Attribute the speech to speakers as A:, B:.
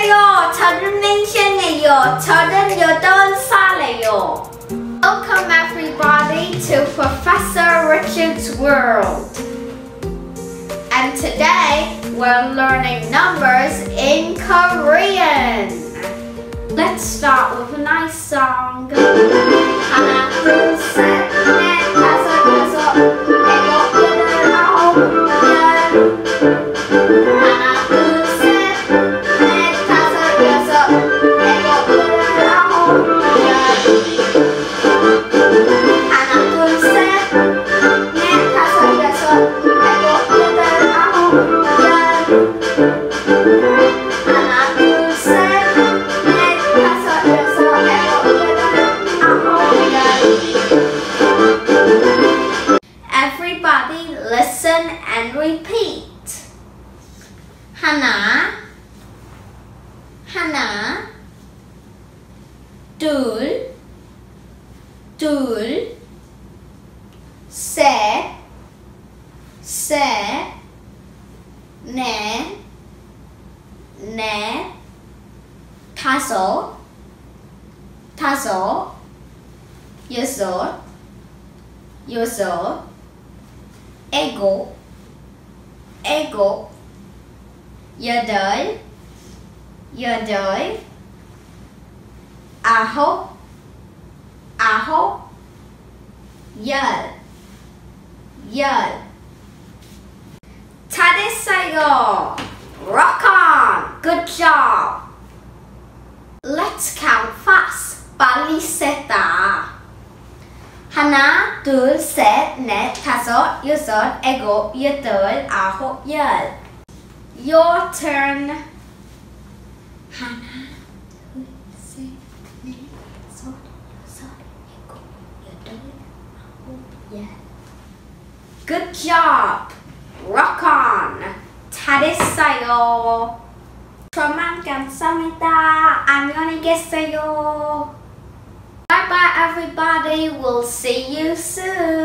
A: 안녕하세요. 저는 맹신이에요. 저는 8살이에요. Welcome everybody to Professor Richard's World. And today we're learning numbers in Korean. Let's start with a nice song. 하나, 둘, 셋, 넷, 다섯, 여섯, 일곱, 여덟, 아홉, 열. 하나, 둘, 셋, 넷, 다섯, 여섯, 일곱, 여덟, 아홉, 열. 하나, 둘, 셋, 넷, 다섯, 여섯, 일곱, 여덟, 아홉, 열. 하나, 둘, 셋, 넷, 다섯, 여섯, 일곱, 여덟, 아홉, 열. Everybody listen and repeat. 하나, 하나, 둘, 둘, 셋, 셋, 넷, 넷, 다섯, 다섯, 여섯, 여섯, 일곱, 일곱, 여덟, 여덟, 아홉, 아홉, 열, 열. 잘했어요. Rock on. Good job. Let's count fast. 빨리 세다. 하나, 둘, 셋, 넷, 다섯, 여섯, 일곱, 여덟, 아홉, 열. Your turn. 하나, 둘, 셋, 넷, 다섯, 여섯, 일곱, 여덟, 아홉, 열. Good job. Rock on. 잘했어요. 정말 감사합니다. 안녕히 계세요. Bye bye everybody. We'll see you soon.